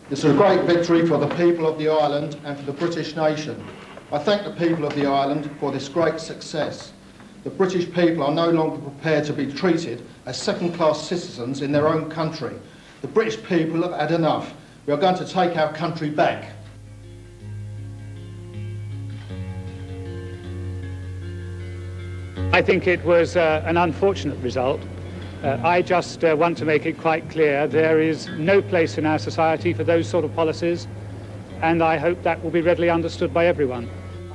This is a great victory for the people of the island and for the British nation. I thank the people of the island for this great success. The British people are no longer prepared to be treated as second-class citizens in their own country. The British people have had enough. We are going to take our country back. I think it was an unfortunate result. I just want to make it quite clear there is no place in our society for those sort of policies, and I hope that will be readily understood by everyone.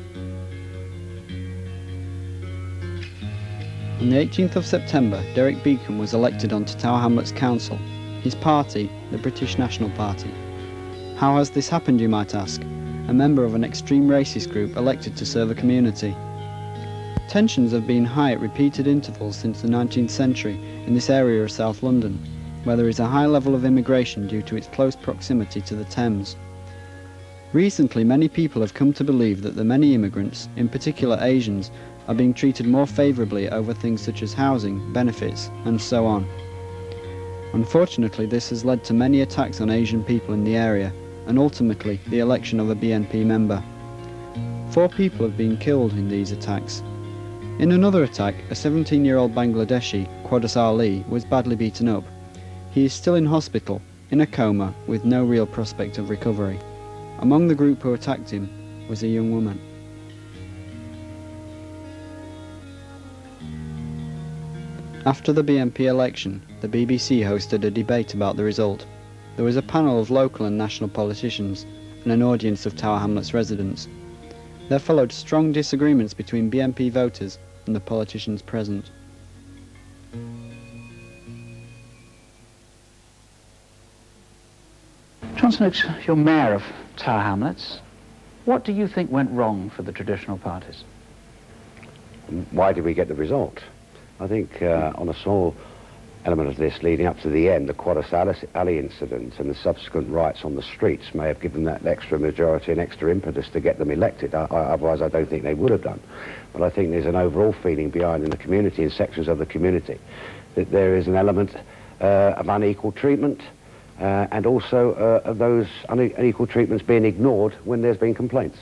On the 18th of September, Derek Beacon was elected onto Tower Hamlets Council, his party, the British National Party. How has this happened, you might ask? A member of an extreme racist group elected to serve a community. Tensions have been high at repeated intervals since the 19th century in this area of South London, where there is a high level of immigration due to its close proximity to the Thames. Recently, many people have come to believe that the many immigrants, in particular Asians, are being treated more favourably over things such as housing, benefits, and so on. Unfortunately, this has led to many attacks on Asian people in the area, and ultimately the election of a BNP member. 4 people have been killed in these attacks. In another attack, a 17-year-old Bangladeshi, Quddus Ali, was badly beaten up. He is still in hospital, in a coma, with no real prospect of recovery. Among the group who attacked him was a young woman. After the BNP election, the BBC hosted a debate about the result. There was a panel of local and national politicians and an audience of Tower Hamlets residents. There followed strong disagreements between BNP voters and the politicians present. Johnson Oakes, you're mayor of Tower Hamlets. What do you think went wrong for the traditional parties? Why did we get the result? I think on a small element of this leading up to the end, the Quddus Ali incident and the subsequent riots on the streets may have given that extra majority and extra impetus to get them elected. Otherwise, I don't think they would have done. But I think there's an overall feeling behind in the community, in sections of the community, that there is an element of unequal treatment and also of those unequal treatments being ignored when there's been complaints.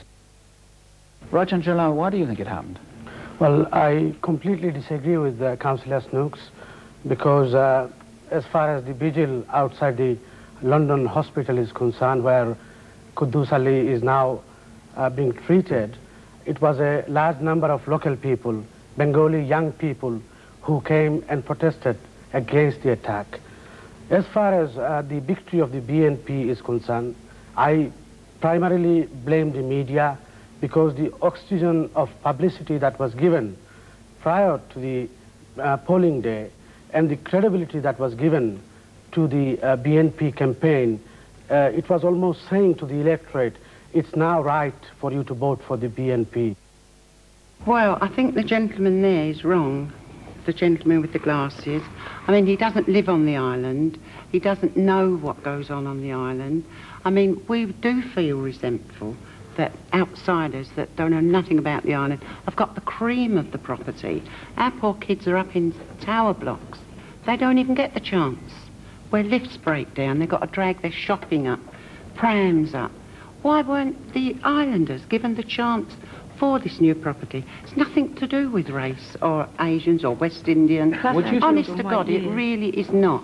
Rajan Jalal, why do you think it happened? Well, I completely disagree with Councillor Snooks, because as far as the vigil outside the London hospital is concerned, where Quddus Ali is now being treated, it was a large number of local people, Bengali young people, who came and protested against the attack. As far as the victory of the BNP is concerned, I primarily blame the media, because the oxygen of publicity that was given prior to the polling day and the credibility that was given to the BNP campaign, it was almost saying to the electorate, it's now right for you to vote for the BNP. Well, I think the gentleman there is wrong, the gentleman with the glasses. I mean, he doesn't live on the island. He doesn't know what goes on the island. I mean, we do feel resentful that outsiders that don't know nothing about the island have got the cream of the property. Our poor kids are up in tower blocks. They don't even get the chance. Where lifts break down, they've got to drag their shopping up, prams up. Why weren't the islanders given the chance for this new property? It's nothing to do with race or Asians or West Indian. Honest to God, it really is not.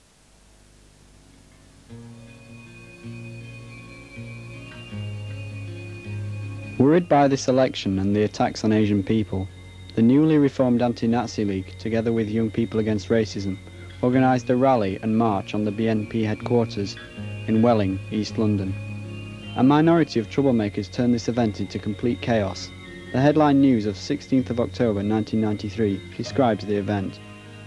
Worried by this election and the attacks on Asian people, the newly reformed Anti-Nazi League, together with Young People Against Racism, organised a rally and march on the BNP headquarters in Welling, East London. A minority of troublemakers turned this event into complete chaos. The headline news of 16th of October 1993 describes the event.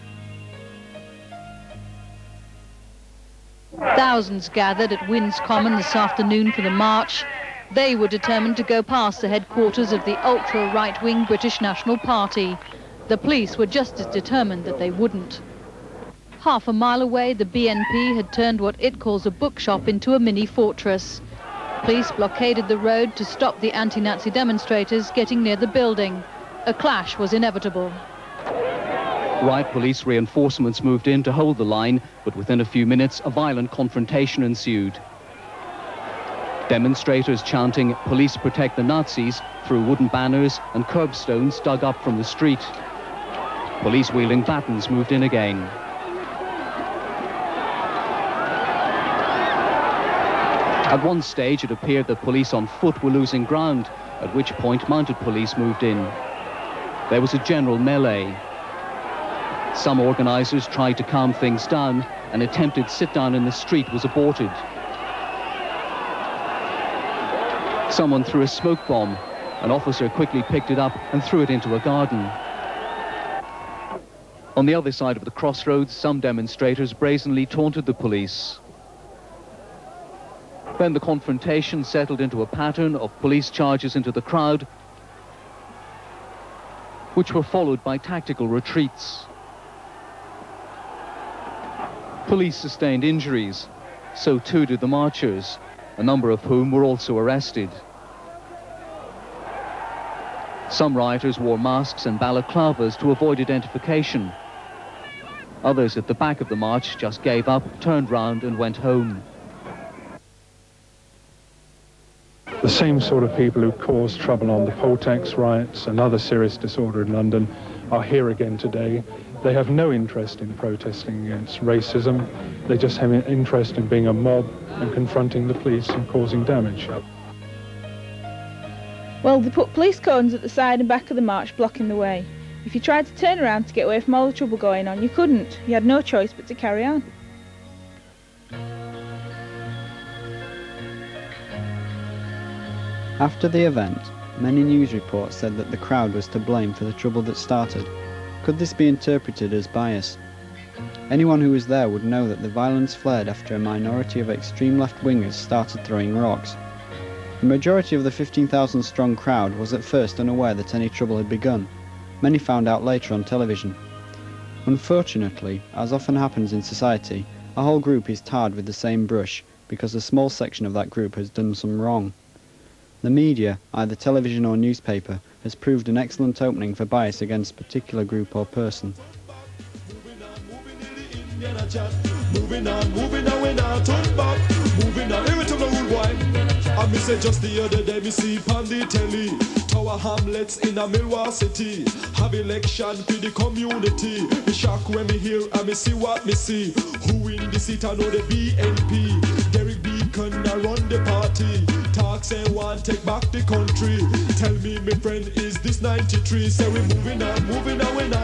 Thousands gathered at Winds Common this afternoon for the march. They were determined to go past the headquarters of the ultra-right-wing British National Party. The police were just as determined that they wouldn't. Half a mile away, the BNP had turned what it calls a bookshop into a mini fortress. Police blockaded the road to stop the anti-Nazi demonstrators getting near the building. A clash was inevitable. Riot police reinforcements moved in to hold the line, but within a few minutes, a violent confrontation ensued. Demonstrators chanting "Police protect the Nazis" threw wooden banners and curbstones dug up from the street. Police wielding batons moved in again. At one stage it appeared that police on foot were losing ground, at which point mounted police moved in. There was a general melee. Some organisers tried to calm things down. An attempted sit-down in the street was aborted. Someone threw a smoke bomb. An officer quickly picked it up and threw it into a garden. On the other side of the crossroads, some demonstrators brazenly taunted the police. Then the confrontation settled into a pattern of police charges into the crowd, which were followed by tactical retreats. Police sustained injuries, so too did the marchers, a number of whom were also arrested. Some rioters wore masks and balaclavas to avoid identification. Others at the back of the march just gave up, turned round and went home. The same sort of people who caused trouble on the poll tax riots and other serious disorder in London are here again today. They have no interest in protesting against racism. They just have an interest in being a mob and confronting the police and causing damage. Well, they put police cordons at the side and back of the march blocking the way. If you tried to turn around to get away from all the trouble going on, you couldn't. You had no choice but to carry on. After the event, many news reports said that the crowd was to blame for the trouble that started. Could this be interpreted as bias? Anyone who was there would know that the violence flared after a minority of extreme left-wingers started throwing rocks. The majority of the 15,000 strong crowd was at first unaware that any trouble had begun. Many found out later on television. Unfortunately, as often happens in society, a whole group is tarred with the same brush because a small section of that group has done some wrong. The media, either television or newspaper, has proved an excellent opening for bias against a particular group or person. Moving on, we not turn back. Moving on, every time the rude boy. I me say just the other day, me see on the telly, Tower Hamlets in a Milwaukee City have election for the community. Me shock when me hear and me see what me see. Who in the seat I know the BNP. Derek Beacon I run the party. Talk say one take back the country. Tell me, my friend, is this 93? Say we moving on, we not